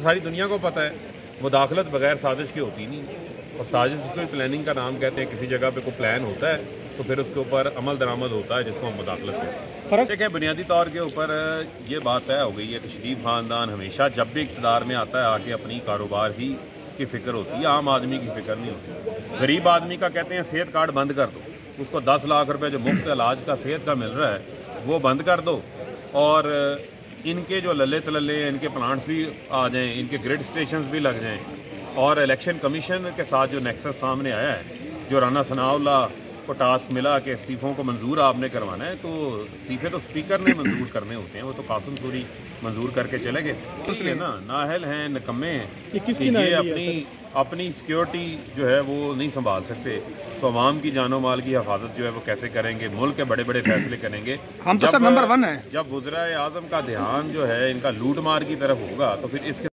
ساری دنیا کو پتہ ہے مداخلت بغیر سازش کے ہوتی نہیں، اور سازش کو پلاننگ کا نام کہتے ہیں۔ کسی جگہ پہ کوئی پلان ہوتا ہے تو پھر اس کے اوپر عمل درآمد ہوتا ہے جس کو ہم مداخلت کہتے ہیں۔ دیکھیں بنیادی طور کے اوپر یہ بات طے ہو گئی ہے کہ شریف خاندان ہمیشہ جب بھی اقتدار میں آتا ہے آ کے اپنی کاروبار ہی کی فکر ہوتی ہے، عام آدمی کی فکر نہیں ہوتی۔ غریب آدمی کا کہتے ہیں صحت کارڈ بند کر دو، اس کو 10 لاکھ روپے جو مفت علاج کا صحت کا مل رہا ہے وہ بند کر دو، اور ان کے جو للے تللے ہیں ان کے پلانٹس بھی آ جائیں، ان کے گریڈ سٹیشنز بھی لگ جائیں، اور الیکشن کمیشن کے ساتھ جو نیکسس سامنے آیا ہے، جو رانا ثناء اللہ کو ٹاسک ملا کہ استعفوں کو منظور آپ نے کروانا ہے، تو استعفے تو اسپیکر نے منظور کرنے ہوتے ہیں، وہ تو قاسم سوری منظور کر کے چلے گئے۔ اس لیے نا نااہل ہیں، نکمے ہیں، یہ اپنی سیکیورٹی جو ہے وہ نہیں سنبھال سکتے، تو عوام کی جان و مال کی حفاظت جو ہے وہ کیسے کریں گے؟ ملک کے بڑے بڑے فیصلے کریں گے ہم تو سر نمبر 1 ہیں۔ جب وزرائے اعظم کا دھیان جو ہے ان کا لوٹ مار کی طرف ہوگا تو پھر اس کے